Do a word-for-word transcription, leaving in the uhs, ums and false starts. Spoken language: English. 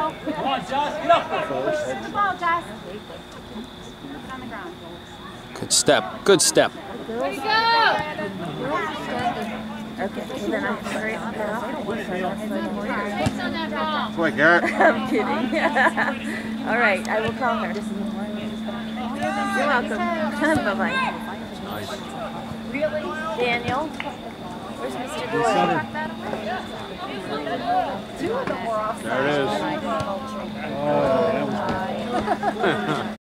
go. Come on, Josh, get up. Good ball, Josh. Put it on the ground. Good step. Good step. There you go. Okay, well then I'm sorry. I'm not Takes on that ball. Quick, Eric. I'm kidding. All right, I will call her. You're welcome. Bye-bye. Really? Daniel? Where's Mister Doyle? There it is. Oh, that was